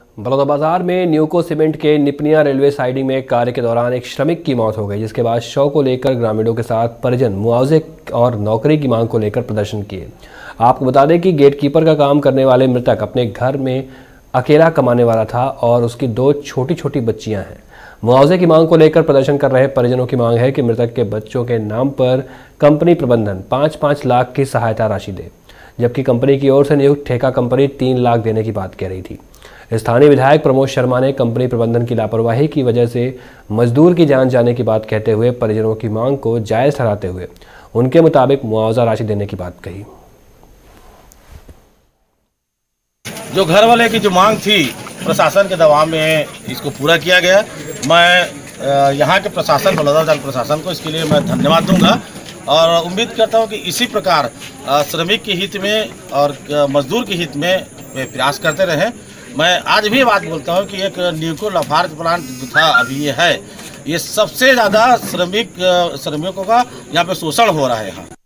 बलौदाबाजार में न्यूको सीमेंट के Nipania railway siding में कार्य के दौरान एक श्रमिक की मौत हो गई, जिसके बाद शव को लेकर ग्रामीणों के साथ परिजन मुआवजे और नौकरी की मांग को लेकर प्रदर्शन किए। आपको बता दें कि गेटकीपर का काम करने वाले मृतक अपने घर में अकेला कमाने वाला था और उसकी 2 छोटी छोटी बच्चियां हैं। मुआवजे की मांग को लेकर प्रदर्शन कर रहे परिजनों की मांग है कि मृतक के बच्चों के नाम पर कंपनी प्रबंधन 5-5 लाख की सहायता राशि दे, जबकि कंपनी की ओर से नियुक्त ठेका कंपनी 3 लाख देने की बात कह रही थी। स्थानीय विधायक प्रमोद शर्मा ने कंपनी प्रबंधन की लापरवाही की वजह से मजदूर की जान जाने की बात कहते हुए परिजनों की मांग को जायज़ ठहराते हुए उनके मुताबिक मुआवजा राशि देने की बात कही। जो घर वाले की जो मांग थी प्रशासन के दबाव में इसको पूरा किया गया। मैं यहाँ के प्रशासन, बलौदाबाजार प्रशासन को इसके लिए मैं धन्यवाद दूंगा और उम्मीद करता हूँ कि इसी प्रकार श्रमिक के हित में और मजदूर के हित में वे प्रयास करते रहें। मैं आज भी बात बोलता हूँ कि एक न्यूको लाफार्ज प्लांट जो था अभी ये है, ये सबसे ज़्यादा श्रमिकों का यहाँ पे शोषण हो रहा है। यहाँ